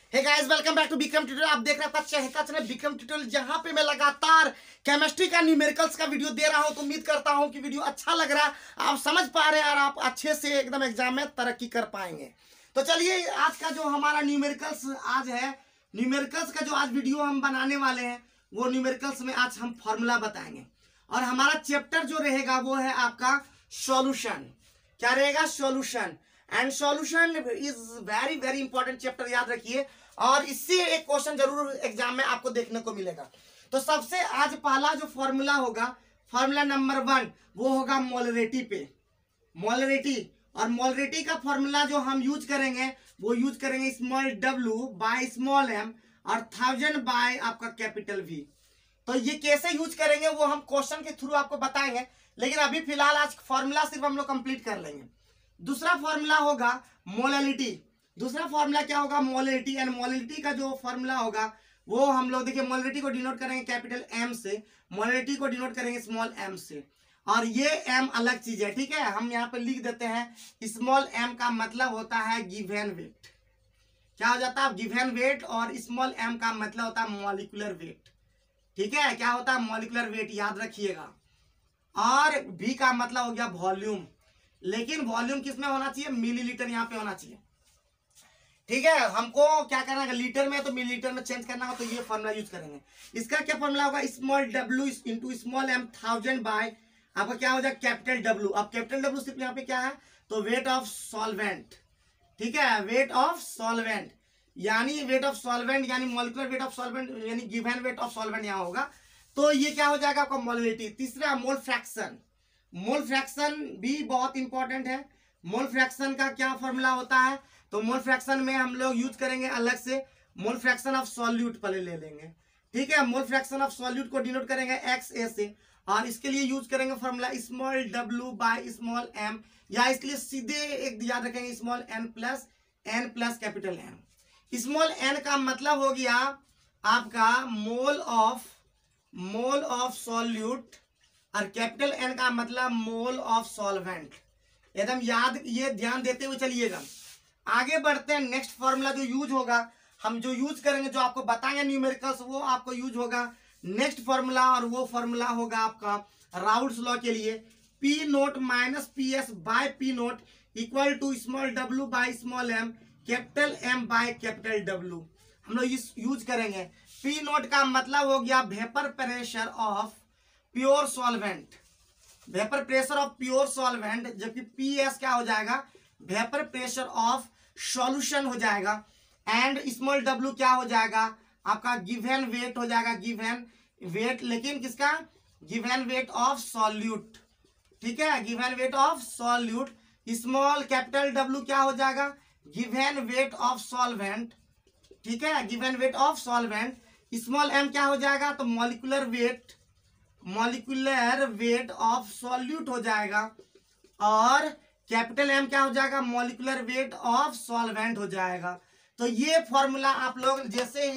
Hey guys, welcome back to Vikram tutorial. आप देख रहे हैं आपका चहेता चैनल विक्रम ट्यूटोरियल, जहां पे मैं लगातार केमिस्ट्री का न्यूमेरिकल्स का वीडियो दे रहा हूं। तो उम्मीद करता हूं कि वीडियो अच्छा लग रहा है, आप समझ पा रहे हैं और आप अच्छे से एकदम एग्जाम में तरक्की कर पाएंगे। तो चलिए, आज का जो हमारा न्यूमेरिकल्स आज है, न्यूमेरिकल्स का जो आज वीडियो हम बनाने वाले हैं, वो न्यूमेरिकल्स में आज हम फॉर्मूला बताएंगे। और हमारा चैप्टर जो रहेगा वो है आपका सॉल्यूशन। क्या रहेगा? Solution. And solution is very very important chapter, याद रखिए। और इससे एक क्वेश्चन जरूर एग्जाम में आपको देखने को मिलेगा। तो सबसे आज पहला जो फॉर्मूला होगा, फॉर्मूला नंबर 1, वो होगा मोलरिटी पे। मोलरिटी, और मोलरिटी का फॉर्मूला जो हम यूज करेंगे वो यूज करेंगे small w by small m और 1000 बाय आपका कैपिटल V। तो ये कैसे यूज करेंगे वो हम क्वेश्चन के थ्रू आपको बताएंगे, लेकिन अभी फिलहाल आज फॉर्मूला सिर्फ हम लोग कंप्लीट कर लेंगे। दूसरा फॉर्मूला होगा मोलरिटी। दूसरा फॉर्मूला क्या होगा? मोलरिटी। एंड मोलरिटी का जो फॉर्मूला होगा वो हम लोग देखिए, मोलरिटी को डिनोट करेंगे कैपिटल M से, मोलरिटी को डिनोट करेंगे स्मॉल m से। और ये m अलग चीज है, ठीक है। हम यहाँ पे लिख देते हैं स्मॉल m का मतलब होता है गिवन वेट। क्या हो जाता है? Given weight. और स्मॉल m का मतलब होता है मॉलिक्यूलर वेट, ठीक है। क्या होता है? मॉलिक्यूलर वेट, याद रखिएगा। और v का मतलब हो गया वॉल्यूम, लेकिन वॉल्यूम किस में होना चाहिए? मिलीलीटर यहाँ पे होना चाहिए, ठीक है। हमको क्या करना है? लीटर में तो मिलीलीटर में चेंज करना हो तो ये फॉर्मूला यूज करेंगे। इसका क्या फॉर्मूला होगा? Small w into small m 1000 by आपका क्या हो जाएगा? Capital W। अब कैपिटल W सिर्फ यहाँ पे क्या है? तो वेट ऑफ सॉल्वेंट, ठीक है। वेट ऑफ सॉल्वेंट यानी वेट ऑफ सॉल्वेंट यानी मॉलिक्यूलर वेट ऑफ सॉल्वेंट यानी गिवन वेट ऑफ सॉल्वेंट यहाँ होगा। तो ये क्या हो जाएगा आपका? मोलरिटी। तीसरा मोल फ्रैक्शन। मोल फ्रैक्शन भी बहुत इंपॉर्टेंट है। मोल फ्रैक्शन का क्या फॉर्मूला होता है? तो मोल फ्रैक्शन में हम लोग यूज करेंगे अलग से मोल फ्रैक्शन ऑफ सॉल्यूट पहले ले लेंगे, ठीक है। मोल फ्रैक्शन ऑफ सॉल्यूट को डिनोट करेंगे XA से, और इसके लिए यूज करेंगे formula small w by small m, या इसके लिए सीधे एक याद रखेंगे स्मॉल n plus capital M। Small n का मतलब हो गया आपका मोल ऑफ सॉल्यूट, और कैपिटल N का मतलब मोल ऑफ सॉल्वेंट। एकदम याद, ये ध्यान देते हुए चलिएगा। आगे बढ़ते हैं। नेक्स्ट फॉर्मूला जो यूज होगा, हम जो यूज करेंगे, जो आपको बताएंगे न्यूमेरिकल्स, वो आपको यूज होगा नेक्स्ट फॉर्मूला। और वो फॉर्मूला होगा आपका राउल्स लॉ के लिए, P naught minus PS by P naught equal to small w by small m capital M by capital W। हम लोग इस यूज करेंगे। P नोट का मतलब हो गया vapour pressure of pure solvent, vapour pressure of pure solvent, जबकि PS क्या हो जाएगा? वेपर प्रेशर ऑफ सॉल्यूशन हो जाएगा। एंड स्मॉल w क्या हो जाएगा? आपका गिवन वेट हो जाएगा, गिवन वेट, लेकिन किसका? गिवन वेट ऑफ सॉल्यूट, ठीक है। Given weight of solute. Small capital W क्या हो जाएगा? गिवन वेट ऑफ सॉल्वेंट, ठीक है। Given weight of solvent. Small m क्या हो जाएगा? तो मॉलिक्यूलर वेट ऑफ सॉल्यूट हो जाएगा। और कैपिटल M क्या हो जाएगा? मॉलिक्यूलर वेट ऑफ सॉल्वेंट हो जाएगा। तो ये फॉर्मूला आप लोग जैसे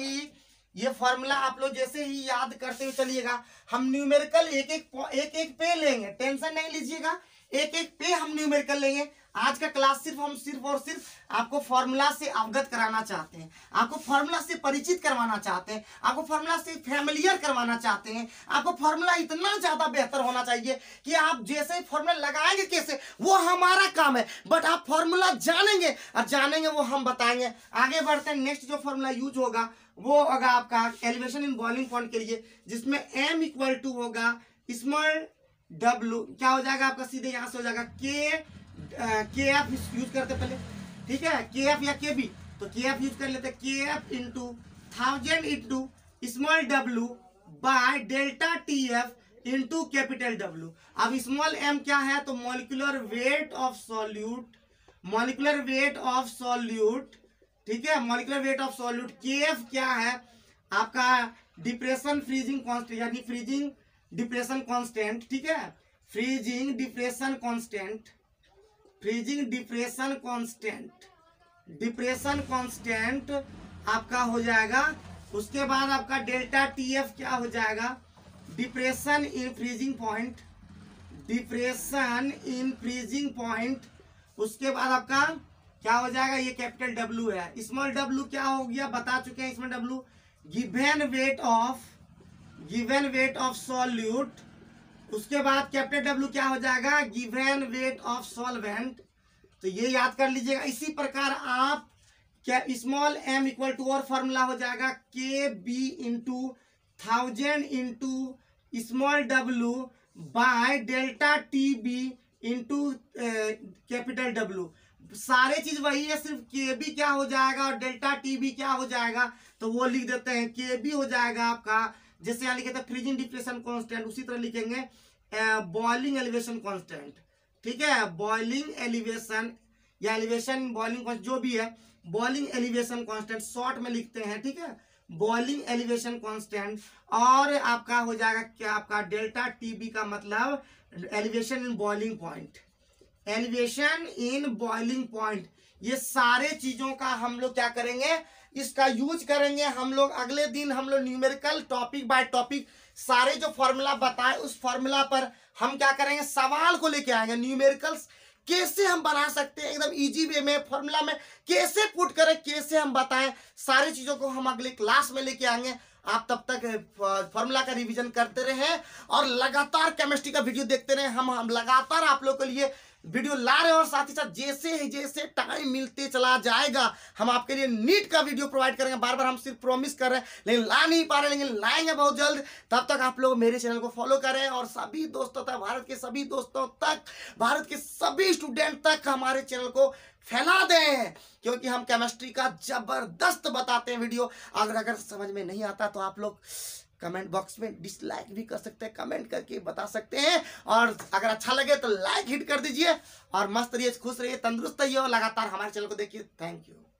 ही याद करते हुए चलिएगा। हम न्यूमेरिकल एक पे लेंगे, टेंशन नहीं लीजिएगा। एक पे हम न्यूमेरिकल लेंगे। आज का क्लास सिर्फ आपको फॉर्मूला से अवगत कराना चाहते हैं, आपको फॉर्मूला से परिचित करवाना चाहते हैं, आपको फॉर्मूला से फैमिलियर करवाना चाहते हैं। आपको फॉर्मूला इतना ज्यादा बेहतर होना चाहिए कि आप जैसे फॉर्मूला लगाएंगे कैसे, वो हमारा काम है, बट आप फॉर्मूला जानेंगे वो हम बताएंगे। आगे बढ़ते हैं। नेक्स्ट जो फॉर्मूला यूज होगा वो होगा आपका एलिवेशन इन बॉइलिंग पॉइंट के लिए, जिसमें m इक्वल टू होगा स्मॉल w, क्या हो जाएगा आपका? सीधे यहां से हो जाएगा KF यूज करते पहले, ठीक है। KF या KB, तो KF यूज कर लेते। KF into 1000 into small w by delta TF into capital W। अब स्मॉल m क्या है? तो मॉलिक्यूलर वेट ऑफ सॉल्यूट, ठीक है। Molecular weight of solute. KF क्या है? आपका डिप्रेशन फ्रीजिंग कांस्टेंट, यानी फ्रीजिंग डिप्रेशन कांस्टेंट, ठीक है। फ्रीजिंग डिप्रेशन कांस्टेंट आपका हो जाएगा। उसके बाद आपका डेल्टा TF क्या हो जाएगा? Depression in freezing point. उसके बाद आपका क्या हो जाएगा, ये कैपिटल डब्ल्यू है। स्मॉल डब्ल्यू क्या हो गया, बता चुके हैं small W given weight of solute. उसके बाद कैपिटल डब्ल्यू क्या हो जाएगा, गिवन वेट ऑफ सॉल्वेंट। तो ये याद कर लीजिएगा। इसी प्रकार आप क्या स्मॉल m इक्वल टू और फॉर्मूला हो जाएगा के B into 1000 into small W by delta T B into capital W. सारे चीज वही है, सिर्फ के बी क्या हो जाएगा और डेल्टा टी बी क्या हो जाएगा, तो वो लिख देते हैं। के बी हो जाएगा आपका, जैसे यहाँ लिखे थे फ्रीजिंग डिप्रेशन कांस्टेंट, उसी तरह लिखेंगे बॉइलिंग एलिवेशन कांस्टेंट। ठीक है, बॉइलिंग एलिवेशन या एलिवेशन बॉइलिंग जो भी है, बॉइलिंग एलिवेशन कांस्टेंट शॉर्ट में लिखते हैं। ठीक है, बॉइलिंग एलिवेशन कांस्टेंट। और आपका हो जाएगा क्या, आपका डेल्टा टीबी का मतलब elevation in boiling point, elevation in boiling point. ये सारे चीजों का हम लोग क्या करेंगे, इसका यूज करेंगे हम लोग अगले दिन। हम लोग न्यूमेरिकल टॉपिक बाय टॉपिक सारे जो फॉर्मूला बताए उस फॉर्मूला पर हम क्या करेंगे, सवाल को लेके आएंगे। न्यूमेरिकल्स कैसे हम बना सकते हैं एकदम इजी वे में, फॉर्मूला में कैसे पुट करें, कैसे हम बताएं, सारी चीजों को हम अगले क्लास में लेके आएंगे। आप तब तक फॉर्मूला का रिवीजन करते रहें और लगातार केमिस्ट्री का वीडियो देखते रहें। हम लगातार आप लोगों के लिए वीडियो ला रहे हैं और साथ ही साथ जैसे टाइम मिलते चला जाएगा हम आपके लिए नीट का वीडियो प्रोवाइड करेंगे। बार बार हम सिर्फ प्रॉमिस कर रहे हैं लेकिन ला नहीं पा रहे, लेकिन लाएंगे बहुत जल्द। तब तक आप लोग मेरे चैनल को फॉलो करें और सभी दोस्तों तक, भारत के सभी दोस्तों तक, भारत के सभी स्टूडेंट तक हमारे चैनल को फैला दें, क्योंकि हम केमिस्ट्री का जबरदस्त बताते हैं वीडियो। अगर समझ में नहीं आता तो आप लोग कमेंट बॉक्स में डिसलाइक भी कर सकते हैं, कमेंट करके बता सकते हैं। और अगर अच्छा लगे तो लाइक हिट कर दीजिए और मस्त रहिए, खुश रहिए, तंदुरुस्त रहिए और लगातार हमारे चैनल को देखिए। Thank you.